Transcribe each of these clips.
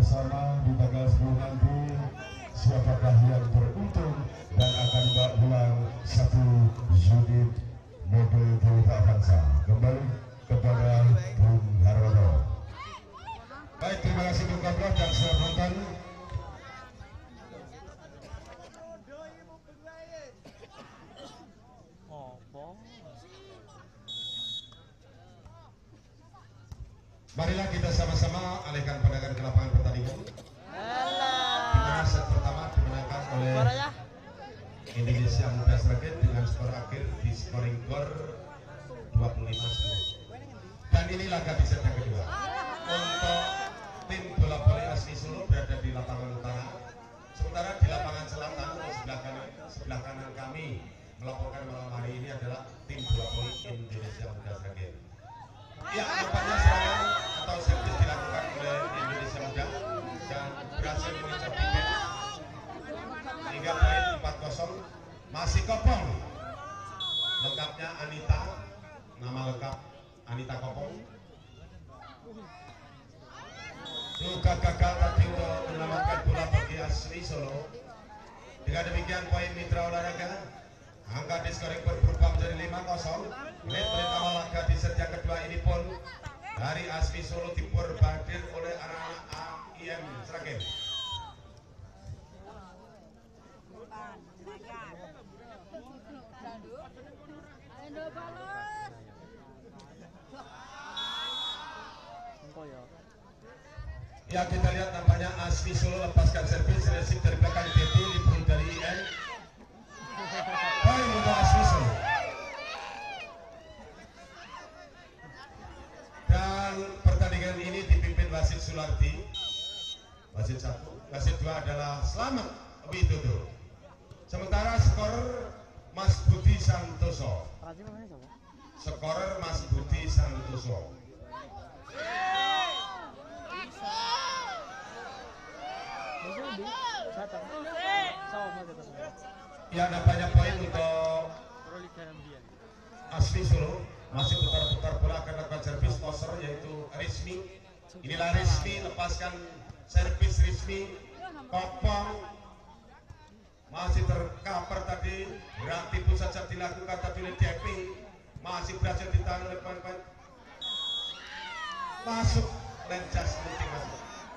bersama di tanggal 10 nanti siapakah yang beruntung dan akan bawa pulang satu unit mobil Toyota Avanza. Kembali kepada Bung Harwono. Baik, terima kasih Bung Kabro dan selamat menonton. Marilah kita sama-sama alihkan pandangan ke lapangan pertandingan. Di mana set pertama dimenangkan oleh Indonesia Muda Sragen dengan skor akhir di scoring gor 25-10. Dan ini laga di set yang kedua. Untuk tim bola voli Asmi Solo berada di lapangan utara, sementara di lapangan selatan sebelah kanan kami melaporkan malam hari ini adalah tim bola voli Indonesia Muda Sragen. Ya, nampaknya serangan atau servis dilakukan oleh Indonesia Muda dan berhasil mengejar tiket hingga poin 4-0. Masih Kopong, lengkapnya Anita, nama lengkap Anita Kopong. Juga gagal tadi untuk menyelamatkan bola bagi Asmi Solo. Dengan demikian poin mitra olahraga angka di scoring berubah menjadi 5-0. Menit awal laga di set yang kedua ini pun dari Asmi Solo diperbandir oleh anak-anak AIM Sragen. Ya, kita lihat nampaknya Asmi Solo lepaskan servis resip dari belakang DT libur dari IN. Poin untuk Asmi Solo. Dan pertandingan ini dipimpin wasit Sulardi. Wasit 1, wasit 2 adalah Slamet Widodo. Sementara skor Mas Budi Santoso. Skorer Mas Budi Santoso. Ya, nampaknya poin untuk Asmi Solo. Masih putar-putar bola akan lakukan servis toser yaitu Rizmi. Inilah Rizmi, lepaskan servis Rizmi. Kopong masih tercover tadi, berarti pun saja dilakukan tadi oleh Devi. Masih berhasil ditahan oleh pemain. Masuk Lenjas Muting masuk.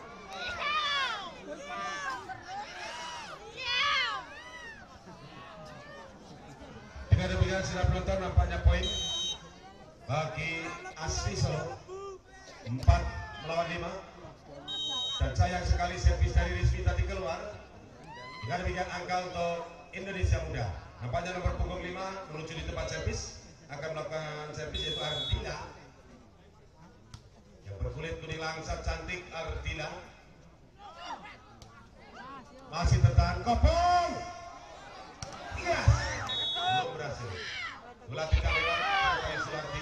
Dengan demikian sudah penonton, nampaknya poin bagi Asmi Solo 4-5. Dan sayang sekali servis dari Rizmi tadi keluar. Dengan demikian angka untuk Indonesia Muda. Nampaknya nomor punggung 5 menuju di tempat servis akan melakukan servis yaitu Ardila. Yang berkulit kuning langsat cantik Ardila. Masih tertahan Kopong. Yes, belum berhasil. Bola tidak lewat dari Sulardi.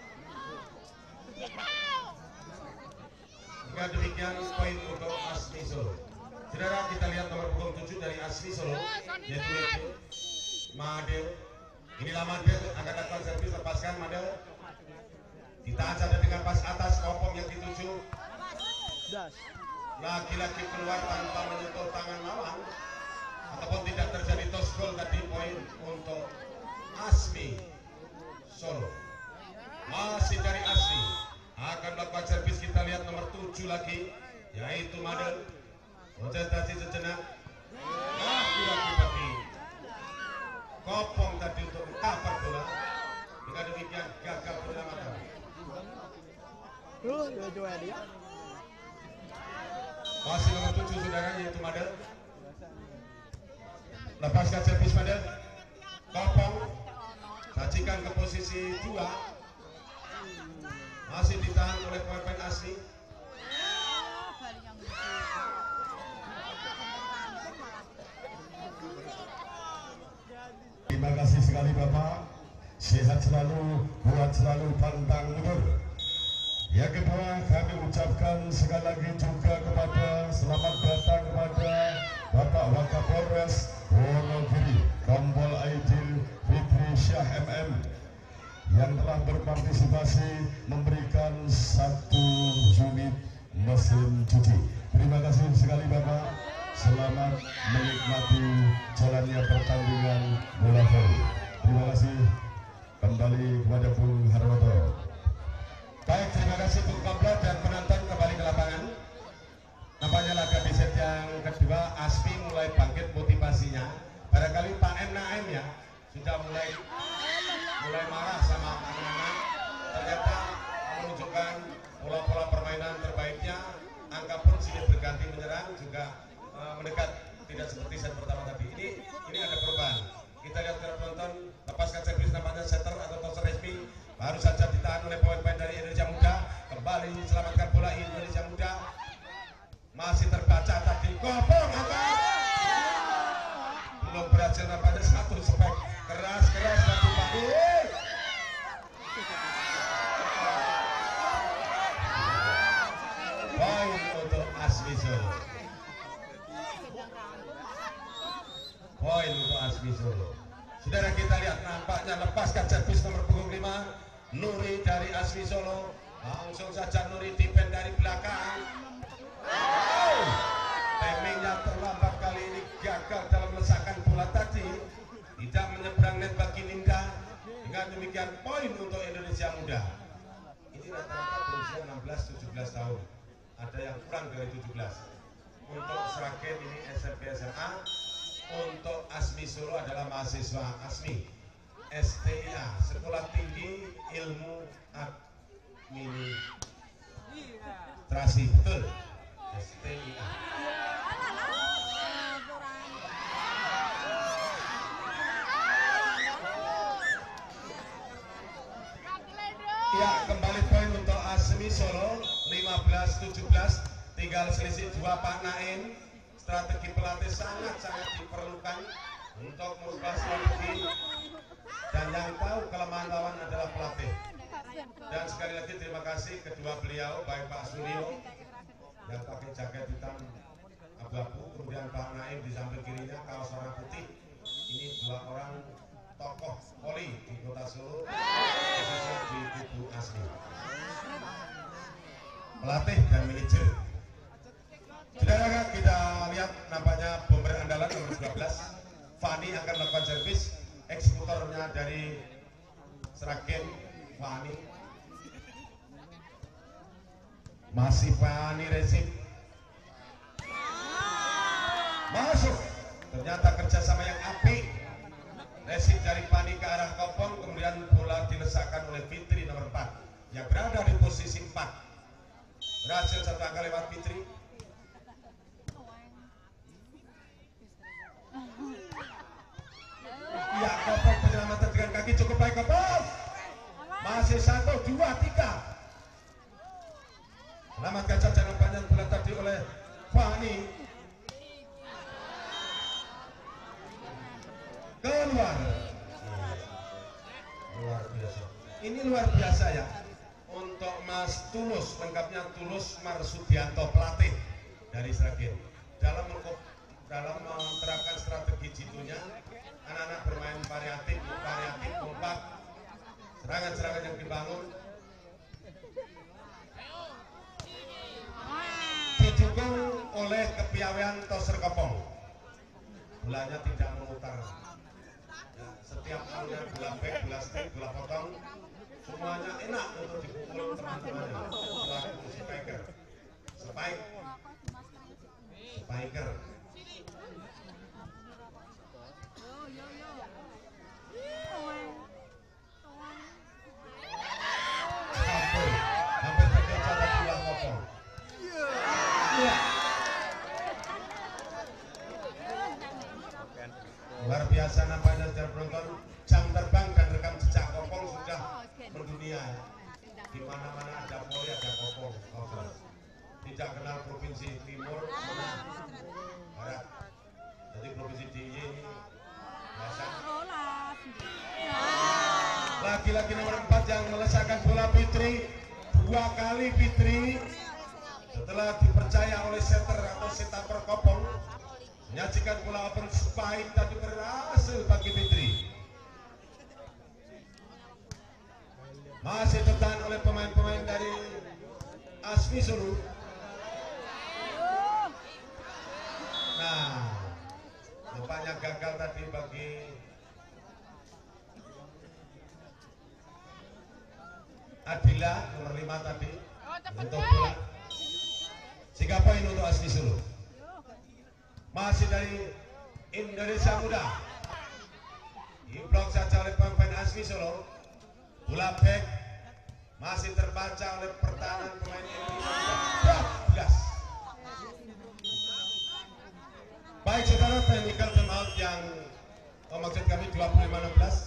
Dengan demikian poin untuk Asmi Solo. Saudara, kita lihat nomor punggung 7 dari Asmi Solo yaitu Madel. Inilah Madel, akan lakukan servis, lepaskan Madel. Ditahan saja dengan pas atas Kopong yang dituju. Lagi-lagi keluar tanpa menyentuh tangan lawan ataupun tidak terjadi toss goal tadi. Poin untuk Asmi Solo. Masih dari Asmi akan melakukan servis. Kita lihat nomor 7 lagi yaitu Madel. Konsentrasi sejenak. Lagi-lagi bagi Kopong tadi untuk cover bola. Dengan demikian gagal penyelamatan. Masih nomor 7 saudara yaitu Madel. Lepaskan servis Madel. Kopong sajikan ke posisi 2. Masih ditahan oleh pemain Asmi. Terima kasih sekali Bapak. Sehat selalu, kuat selalu, pantang mundur. Yang kedua, kami ucapkan sekali lagi juga kepada selamat datang kepada Bapak Wakapolres Wonogiri Kompol Aidil Fitri Syah MM yang telah berpartisipasi memberikan 1 unit mesin cuci. Terima kasih sekali Bapak. Selamat menikmati jalannya pertandingan bola voli. Terima kasih kembali kepada Bung Harwoto. Baik, terima kasih Bung Koplo dan penonton kembali ke lapangan. Nampaknya laga di set yang kedua Asmi mulai bangkit motivasinya. Barangkali Pak M. Naim ya sudah mulai marah sama anak-anak. Ternyata menunjukkan pola-pola permainan terbaiknya. Angka pun sini berganti menyerang juga mendekat, tidak seperti set pertama tadi. Ini ada perubahan. Kita lihat ke penonton, lepaskan servis namanya setter atau tosser resmi. Baru saja ditahan oleh pemain-pemain dari Indonesia Muda. Kembali selamatkan bola Indonesia Muda. Masih terbaca tadi, kopong angkat. Belum berhasil nampaknya satu spek. Keras satu pagi. Poin untuk Asmi Solo. Poin untuk Asmi Solo. Saudara, kita lihat nampaknya lepaskan servis nomor punggung 5 Nuri dari Asmi Solo. Langsung saja Nuri defend dari belakang. Timingnya terlambat kali ini, gagal dalam meletakkan bola tadi. Tidak menyeberang net bagi Ninda. Dengan demikian poin untuk Indonesia Muda. Ini rata-rata berusia 16-17 tahun. Ada yang kurang dari 17. Untuk Sragen ini SMP SMA. Untuk Asmi Solo adalah mahasiswa Asmi STIA, Sekolah Tinggi Ilmu Administrasi, betul, STIA. Ya, kembali poin untuk Asmi Solo 15-17, tinggal selisih 2 Pak Naim. Strategi pelatih sangat diperlukan untuk merubah strategi, dan yang tahu kelemahan lawan adalah pelatih. Dan sekali lagi terima kasih kedua beliau, baik Pak Suryo yang pakai jaket hitam abu-abu, kemudian Pak Naim di samping kirinya kaos warna putih. Ini dua orang tokoh voli di Kota Solo, khususnya di kubu Asmi. Pelatih dan manajer. Saudara, kita lihat nampaknya bomber andalan nomor 12 Fani akan melakukan servis. Eksekutornya dari Sragen, Fani. Masih Fani resip. Masuk. Ternyata kerjasama yang apik. Resip dari Fani ke arah kopong, kemudian bola dilesakkan oleh Fitri nomor 4 yang berada di posisi 4. Berhasil satu angka lewat Fitri. Ya, kopong penyelamatan dengan kaki cukup baik, kopong. Masih 1, 2, 3. Selamatkan saja nampaknya bola tadi oleh Fani. Keluar. Luar biasa. Ini luar biasa ya. Untuk Mas Tulus, lengkapnya Tulus Marsudianto, pelatih dari Sragen. Dalam menerapkan strategi jitunya, anak-anak bermain variatif, kompak, serangan-serangan yang dibangun, didukung oleh kepiawaian toser kopong. Bolanya tidak memutar. Ya, setiap halnya bola back, bola stick, bola potong, semuanya enak untuk dipukul teman-temannya. Selaku spiker. Hampir terkejar bola kopong. Luar biasa nampaknya saudara penonton. Jam terbang dan rekam jejak kopong sudah mendunia. Di mana-mana ada voli, ada kopong. Tidak kenal provinsi timur, barat. Jadi provinsi DIY ini biasa. Lagi-lagi nomor 4 yang melesakkan bola Fitri. 2 kali Fitri setelah dipercaya oleh setter atau setaper kopong menyajikan bola open spike tadi berhasil bagi Fitri. Masih tertahan oleh pemain-pemain dari Asmi Solo. Adila nomor 5 tadi untuk bola. 3 poin untuk Asli Solo. Masih dari Indonesia Muda. Diblok saja oleh pemain Asli Solo. Bola back masih terbaca oleh pertahanan pemain Indonesia. 12. Baik saudara, technical time out yang maksud kami 25-16.